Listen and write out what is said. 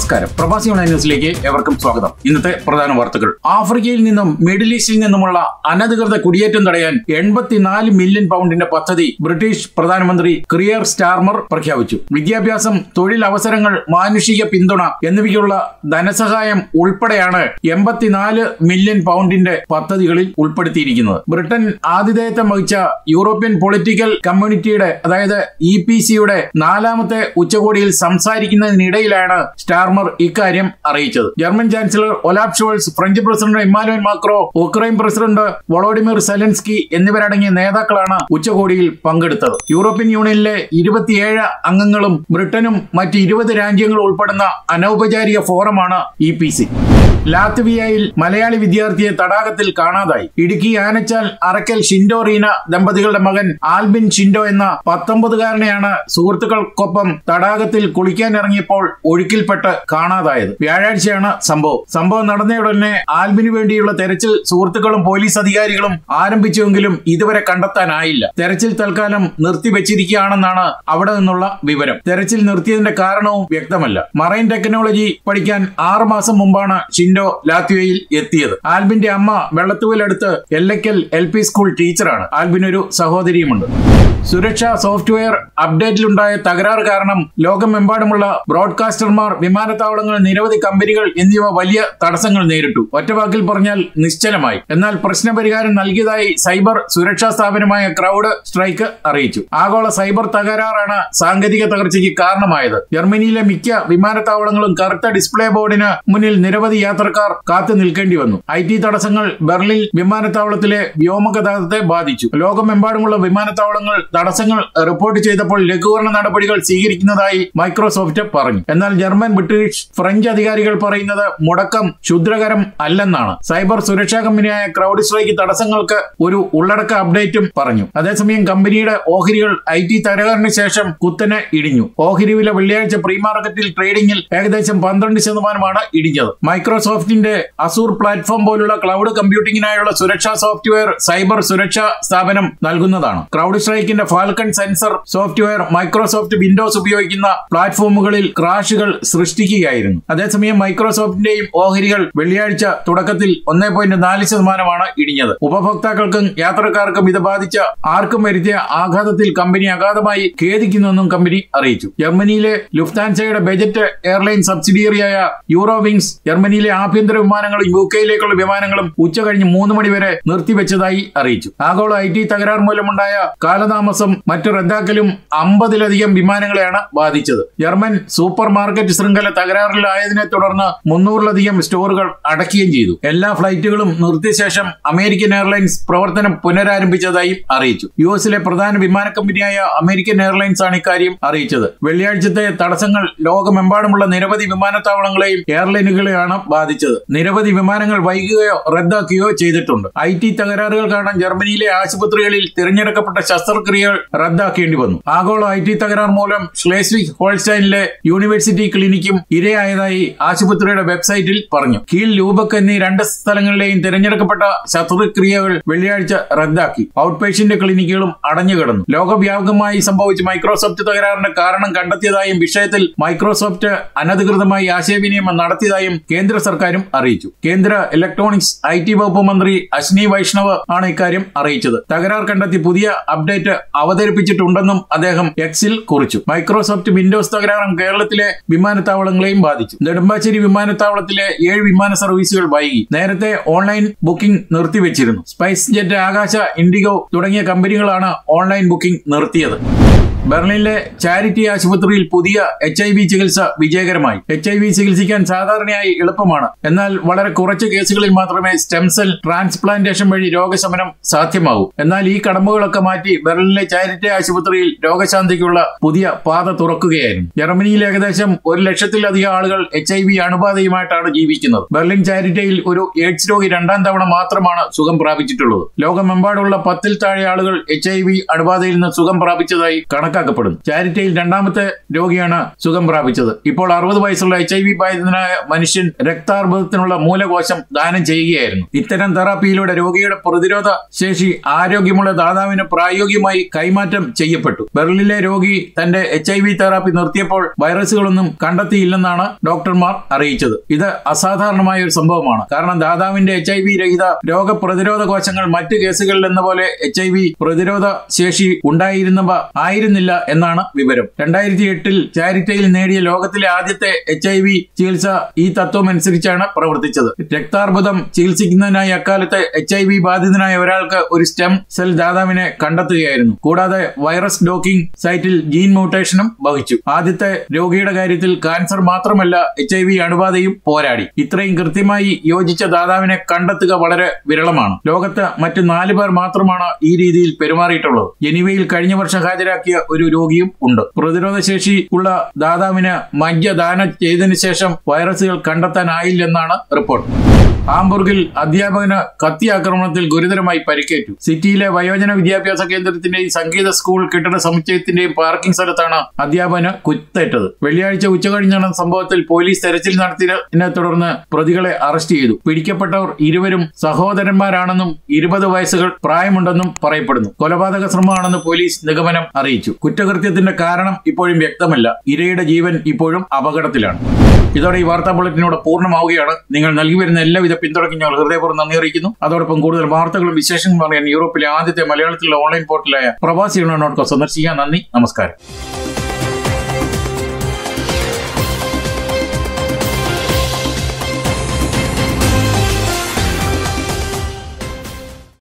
നമസ്കാരം. പ്രവാസി ഓൺലൈൻ ന്യൂസിലേക്ക് ഏവർക്കും സ്വാഗതം. ഇന്നത്തെ പ്രധാന വാർത്തകൾ. ആഫ്രിക്കയിൽ നിന്നും മിഡിൽ ഈസ്റ്റിൽ നിന്നുമുള്ള അനധികൃത കുടിയേറ്റം തടയാൻ 84 മില്യൺ പൗണ്ടിന്റെ പദ്ധതി ബ്രിട്ടീഷ് പ്രധാനമന്ത്രി കിയർ സ്റ്റാർമർ പ്രഖ്യാപിച്ചു. വിദ്യാഭ്യാസം, തൊഴിൽ അവസരങ്ങൾ, മാനുഷിക പിന്തുണ എന്നിവയ്ക്കുള്ള ധനസഹായം ഉൾപ്പെടെയാണ് 84 മില്യൺ പൗണ്ടിന്റെ പദ്ധതികളിൽ ഉൾപ്പെടുത്തിയിരിക്കുന്നത്. ബ്രിട്ടൻ ആതിഥേയത്വം വഹിച്ച യൂറോപ്യൻ പൊളിറ്റിക്കൽ കമ്മ്യൂണിറ്റിയുടെ അതായത് EPCയുടെ 4ാമത്തെ ഉച്ചകോടിയിൽ സംസാരിക്കുന്നതിനിടയിലാണ് സ്റ്റാർമർ ഇക്കാര്യം അറിയിച്ചത്. German chancellor Olaf Scholz, French president Emmanuel Macron, Ukraine president Volodymyr Zelensky എന്നിവരടങ്ങിയ നേതാക്കളാണ് ഉച്ചകോടിയിൽ പങ്കെടുത്തത്. യൂറോപ്യൻ യൂണിയനിലെ 27 അംഗങ്ങളും ബ്രിട്ടനും മറ്റ് 20 രാജ്യങ്ങളും ഉൾപ്പെടുന്ന അനൗപചാരിക ഫോറമാണ് EPC. ലാത്വിയയിൽ മലയാളി വിദ്യാർത്ഥിയെ തടാകത്തിൽ കാണാതായി. ഇടുക്കി ആനച്ചാൽ അറക്കൽ ഷിൻഡോ റീന ദമ്പതികളുടെ മകൻ ആൽബിൻ ഷിൻഡോ എന്ന 19കാരനെയാണ് സുഹൃത്തുക്കൾക്കൊപ്പം തടാകത്തിൽ കുളിക്കാനിറങ്ങിയപ്പോൾ ഒഴുക്കിൽപ്പെട്ട് കാണാതായത്. വ്യാഴാഴ്ചയാണ് സംഭവം നടന്നയുടനെ ആൽബിനു വേണ്ടിയുള്ള തെരച്ചിൽ സുഹൃത്തുക്കളും പോലീസ് അധികാരികളും ആരംഭിച്ചുവെങ്കിലും ഇതുവരെ കണ്ടെത്താനായില്ല. തെരച്ചിൽ തൽക്കാലം നിർത്തിവെച്ചിരിക്കുകയാണെന്നാണ് അവിടെ നിന്നുള്ള വിവരം. തെരച്ചിൽ നിർത്തിയതിന്റെ കാരണവും വ്യക്തമല്ല. മറൈൻ ടെക്നോളജി പഠിക്കാൻ 6 മാസം മുമ്പാണ് ഷിൻഡോ ലാത്വിയയിൽ എത്തിയത്. ആൽബിന്റെ അമ്മ വെള്ളത്തൂവിലടുത്ത് എല്ലക്കൽ LP സ്കൂൾ ടീച്ചറാണ്. ആൽബിനൊരു സഹോദരിയുമുണ്ട്. സുരക്ഷാ സോഫ്റ്റ്വെയർ അപ്ഡേറ്റിലുണ്ടായ തകരാറ് കാരണം ലോകമെമ്പാടുമുള്ള ബ്രോഡ്കാസ്റ്റർമാർ, വിമാനത്താവളങ്ങൾ, നിരവധി കമ്പനികൾ എന്നിവ വലിയ തടസ്സങ്ങൾ നേരിട്ടു. ഒറ്റവാക്കിൽ പറഞ്ഞാൽ നിശ്ചലമായി. എന്നാൽ പ്രശ്നപരിഹാരം നൽകിയതായി സൈബർ സുരക്ഷാ സ്ഥാപനമായ ക്രൗഡ് സ്ട്രൈക്ക് അറിയിച്ചു. ആഗോള സൈബർ തകരാറാണ് സാങ്കേതിക തകർച്ചയ്ക്ക് കാരണമായത്. ജർമ്മനിയിലെ മിക്ക വിമാനത്താവളങ്ങളും കറുത്ത ഡിസ്പ്ലേ ബോർഡിന് മുന്നിൽ നിരവധി യാത്രക്കാർ കാത്തു നിൽക്കേണ്ടി വന്നു. IT തടസ്സങ്ങൾ ബെർലിൻ വിമാനത്താവളത്തിലെ വ്യോമഗതാഗതത്തെ ബാധിച്ചു. ലോകമെമ്പാടുമുള്ള വിമാനത്താവളങ്ങൾ തടസ്സങ്ങൾ റിപ്പോർട്ട് ചെയ്തപ്പോൾ ലഘൂകരണ നടപടികൾ സ്വീകരിക്കുന്നതായി മൈക്രോസോഫ്റ്റ് പറഞ്ഞു. എന്നാൽ ജർമ്മൻ, ബ്രിട്ടീഷ്, ഫ്രഞ്ച് അധികാരികൾ പറയുന്നത് മുടക്കം ക്ഷുദ്രകരം അല്ലെന്നാണ്. സൈബർ സുരക്ഷാ കമ്പനിയായ ക്രൗഡ് സ്ട്രൈക്ക് തടസ്സങ്ങൾക്ക് ഒരു ഉള്ളടക്ക അപ്ഡേറ്റും പറഞ്ഞു. അതേസമയം കമ്പനിയുടെ ഓഹരികൾ IT തകരാറിന് ശേഷം കുത്തനെ ഇടിഞ്ഞു. ഓഹരി വില വെള്ളിയാഴ്ച പ്രീ മാർക്കറ്റിൽ ട്രേഡിംഗിൽ ഏകദേശം 12% ഇടിഞ്ഞത്. മൈക്രോസോഫ്റ്റിന്റെ അസൂർ പ്ലാറ്റ്ഫോം പോലുള്ള ക്ലൗഡ് കമ്പ്യൂട്ടിംഗിനായുള്ള സുരക്ഷാ സോഫ്റ്റ്വെയർ സൈബർ സുരക്ഷാ സ്ഥാപനം നൽകുന്നതാണ്. ക്രൗഡ് സ്ട്രൈക്കിന്റെ Falcon sensor software Microsoft Windows ഉപയോഗിക്കുന്ന പ്ലാറ്റ്ഫോമുകളിൽ ക്രാഷുകൾ സൃഷ്ടിക്കുകയായിരുന്നു. അതേസമയം മൈക്രോസോഫ്റ്റിന്റെയും ഓഹരികൾ വെള്ളിയാഴ്ച തുടക്കത്തിൽ 1.4% ഇടിഞ്ഞത്. ഉപഭോക്താക്കൾക്കും യാത്രക്കാർക്കും ഇത് ബാധിച്ച ആർക്കും വരുത്തിയ ആഘാതത്തിൽ കമ്പനി അഗാധമായി ഖേദിക്കുന്നുവെന്നും കമ്പനി അറിയിച്ചു. ജർമ്മനിയിലെ ലുഫ്താൻസയുടെ ബജറ്റ് എയർലൈൻ സബ്സിഡിയറിയായ യൂറോവിങ്സ് ജർമ്മനിയിലെ ആഭ്യന്തര വിമാനങ്ങളും UK-യിലേക്കുള്ള വിമാനങ്ങളും ഉച്ചകഴിഞ്ഞ് 3 മണി വരെ നിർത്തിവെച്ചതായി അറിയിച്ചു. ആഗോള IT തകരാർ മൂലമുണ്ടായ കാലതാമസം മറ്റു റദ്ദാക്കലും 50ലധികം വിമാനങ്ങളെയാണ് ബാധിച്ചത്. ജർമ്മൻ സൂപ്പർ മാർക്കറ്റ് ശൃംഖല തകരാറിലായതിനെ തുടർന്ന് 300ലധികം സ്റ്റോറുകൾ അടയ്ക്കുകയും ചെയ്തു. എല്ലാ ഫ്ലൈറ്റുകളും നിർത്തിയ ശേഷം അമേരിക്കൻ എയർലൈൻസ് പ്രവർത്തനം പുനരാരംഭിച്ചതായും അറിയിച്ചു. US-ലെ പ്രധാന വിമാന കമ്പനിയായ അമേരിക്കൻ എയർലൈൻസ് ആണ് ഇക്കാര്യം അറിയിച്ചത്. വെള്ളിയാഴ്ചത്തെ തടസ്സങ്ങൾ ലോകമെമ്പാടുമുള്ള നിരവധി വിമാനത്താവളങ്ങളെയും എയർലൈനുകളെയാണ് ബാധിച്ചത്. നിരവധി വിമാനങ്ങൾ വൈകുകയോ റദ്ദാക്കുകയോ ചെയ്തിട്ടുണ്ട്. IT തകരാറുകൾ കാരണം ജർമ്മനിയിലെ ആശുപത്രികളിൽ തിരഞ്ഞെടുക്കപ്പെട്ട ശസ്ത്രക്രിയകൾ റദ്ദാക്കേണ്ടി വന്നു. ആഗോള IT തകരാർ മൂലം ഷ്ലേസ്വിഗ് ഹോൾസ്റ്റൈനിലെ യൂണിവേഴ്സിറ്റി ക്ലിനിക്കും ഇരയായതായി ആശുപത്രിയുടെ വെബ്സൈറ്റിൽ പറഞ്ഞു. കീൽ, ലൂബക്ക് എന്നീ 2 സ്ഥലങ്ങളിലെയും തിരഞ്ഞെടുക്കപ്പെട്ട ശസ്ത്രക്രിയകൾ വെള്ളിയാഴ്ച റദ്ദാക്കി. Out patient ക്ലിനിക്കുകളും അടഞ്ഞുകിടന്നു. ലോകവ്യാപകമായി സംഭവിച്ച മൈക്രോസോഫ്റ്റ് തകരാറിന്റെ കാരണം കണ്ടെത്തിയതായും വിഷയത്തിൽ മൈക്രോസോഫ്റ്റ് അനധികൃതമായി ആശയവിനിമയം നടത്തിയതായും കേന്ദ്ര സർക്കാരും അറിയിച്ചു. കേന്ദ്ര ഇലക്ട്രോണിക്സ് IT വകുപ്പ് മന്ത്രി അശ്വിനി വൈഷ്ണവ് ആണ് ഇക്കാര്യം അറിയിച്ചത്. തകരാർ കണ്ടെത്തി പുതിയ അപ്ഡേറ്റ് അവതരിപ്പിച്ചിട്ടുണ്ടെന്നും അദ്ദേഹം X-ൽ കുറിച്ചു. മൈക്രോസോഫ്റ്റ് വിൻഡോസ് തകരാറും കേരളത്തിലെ വിമാനത്താവളങ്ങളെയും ബാധിച്ചു. നെടുമ്പാശ്ശേരി വിമാനത്താവളത്തിലെ 7 വിമാന സർവീസുകൾ വൈകി. നേരത്തെ ഓൺലൈൻ ബുക്കിംഗ് നിർത്തിവെച്ചിരുന്നു. സ്പൈസ് ജെറ്റ്, ആകാശ, ഇൻഡിഗോ തുടങ്ങിയ കമ്പനികളാണ് ഓൺലൈൻ ബുക്കിംഗ് നിർത്തിയത്. ബെർലിനിലെ ചാരിറ്റി ആശുപത്രിയിൽ പുതിയ HIV ചികിത്സ വിജയകരമായി. HIV ചികിത്സിക്കാൻ സാധാരണയായി എളുപ്പമാണ്. എന്നാൽ വളരെ കുറച്ച് കേസുകളിൽ മാത്രമേ സ്റ്റെം സെൽ ട്രാൻസ്പ്ലാന്റേഷൻ വഴി രോഗശമനം സാധ്യമാകൂ. എന്നാൽ ഈ കടമ്പകളൊക്കെ മാറ്റി ബെർലിനിലെ ചാരിറ്റി ആശുപത്രിയിൽ രോഗശാന്തിക്കുള്ള പുതിയ പാത തുറക്കുകയായിരുന്നു. ജർമ്മനിയിൽ ഏകദേശം 1 ലക്ഷത്തിലധികം ആളുകൾ HIV അണുബാധയുമായിട്ടാണ് ജീവിക്കുന്നത്. ബെർലിൻ ചാരിറ്റിയിൽ ഒരു എയ്ഡ്സ് രോഗി 2ാം തവണ മാത്രമാണ് സുഖം പ്രാപിച്ചിട്ടുള്ളത്. ലോകമെമ്പാടുള്ള 10ൽ താഴെ ആളുകൾ HIV അണുബാധയിൽ നിന്ന് സുഖം പ്രാപിച്ചതായി കണക്ക് കണക്കാക്കപ്പെടുന്നു. ചാരിറ്റയിൽ രണ്ടാമത്തെ രോഗിയാണ് സുഖം പ്രാപിച്ചത്. ഇപ്പോൾ 60 വയസ്സുള്ള HIV ബാധിതനായ മനുഷ്യൻ രക്താർബുദത്തിനുള്ള മൂലകോശം ദാനം ചെയ്യുകയായിരുന്നു. ഇത്തരം തെറാപ്പിയിലൂടെ രോഗിയുടെ പ്രതിരോധ ശേഷി ആരോഗ്യമുള്ള ദാതാവിന് പ്രായോഗികമായി കൈമാറ്റം ചെയ്യപ്പെട്ടു. ബെർലിനിലെ രോഗി തന്റെ HIV തെറാപ്പി നിർത്തിയപ്പോൾ വൈറസുകളൊന്നും കണ്ടെത്തിയില്ലെന്നാണ് ഡോക്ടർമാർ അറിയിച്ചത്. ഇത് അസാധാരണമായ ഒരു സംഭവമാണ്. കാരണം ദാതാവിന്റെ HIV രഹിത രോഗപ്രതിരോധ കോശങ്ങൾ മറ്റ് കേസുകളിൽ എന്ന പോലെ HIV പ്രതിരോധ ശേഷി ഉണ്ടായിരുന്നവ ആയിരുന്നില്ല എന്നാണ് വിവരം. 2008 ചാരിറ്റയിൽ നേടിയ ലോകത്തിലെ ആദ്യത്തെ HIV ചികിത്സ ഈ തത്വം അനുസരിച്ചാണ് പ്രവർത്തിച്ചത്. രക്താർബുദം ചികിത്സിക്കുന്നതിനായി അക്കാലത്ത് HIV ബാധിതനായ ഒരാൾക്ക് ഒരു സ്റ്റെം സെൽ ദാതാവിനെ കണ്ടെത്തുകയായിരുന്നു. കൂടാതെ വൈറസ് ഡോക്കിംഗ് സൈറ്റിൽ ജീൻ മ്യൂട്ടേഷനും വഹിച്ചു. ആദ്യത്തെ രോഗിയുടെ കാര്യത്തിൽ കാൻസർ മാത്രമല്ല HIV അണുബാധയും പോരാടി. ഇത്രയും കൃത്യമായി യോജിച്ച ദാതാവിനെ കണ്ടെത്തുക വളരെ വിരളമാണ്. ലോകത്ത് മറ്റ് 4 പേർ മാത്രമാണ് ഈ രീതിയിൽ പെരുമാറിയിട്ടുള്ളത്. ജനീവയിൽ കഴിഞ്ഞ വർഷം ഹാജരാക്കിയ ഒരു രോഗിയും ഉണ്ട്. പ്രതിരോധ ശേഷി ഉള്ള ദാതാവിന് മജ്ജ ദാനം ചെയ്തതിനു ശേഷം വൈറസുകൾ കണ്ടെത്താനായില്ലെന്നാണ് റിപ്പോർട്ട്. ഹാംബുർഗിൽ അധ്യാപകന് കത്തിയാക്രമണത്തിൽ ഗുരുതരമായി പരിക്കേറ്റു. സിറ്റിയിലെ വയോജന വിദ്യാഭ്യാസ കേന്ദ്രത്തിന്റെയും സംഗീത സ്കൂൾ കെട്ടിട സമുച്ചയത്തിന്റെയും പാർക്കിംഗ് സ്ഥലത്താണ് അധ്യാപകന് കുത്തേറ്റത്. വെള്ളിയാഴ്ച ഉച്ചകഴിഞ്ഞ് നടന്ന സംഭവത്തിൽ പോലീസ് തെരച്ചിൽ നടത്തിയതിനെ തുടർന്ന് പ്രതികളെ അറസ്റ്റ് ചെയ്തു. പിടിക്കപ്പെട്ടവർ ഇരുവരും സഹോദരന്മാരാണെന്നും 20 വയസ്സുകൾ പ്രായമുണ്ടെന്നും പറയപ്പെടുന്നു. കൊലപാതക ശ്രമമാണെന്ന് പോലീസ് നിഗമനം അറിയിച്ചു. കുറ്റകൃത്യത്തിന്റെ കാരണം ഇപ്പോഴും വ്യക്തമല്ല. ഇരയുടെ ജീവൻ ഇപ്പോഴും അപകടത്തിലാണ്. ഇതോടെ ഈ വാർത്താ ബുള്ളറ്റിനോട് പൂർണ്ണമാവുകയാണ്. നിങ്ങൾ നൽകി വരുന്ന എല്ലാവിധ പിന്തുണയ്ക്കും ഞങ്ങൾ ഹൃദയപൂർവ്വം നന്ദി അറിയിക്കുന്നു. അതോടൊപ്പം കൂടുതൽ വാർത്തകളും വിശേഷങ്ങളും അറിയാൻ യൂറോപ്പിലെ ആദ്യത്തെ മലയാളത്തിലുള്ള ഓൺലൈൻ പോർട്ടലായ പ്രവാസികൾ.com സന്ദർശിക്കുക. നന്ദി, നമസ്കാരം.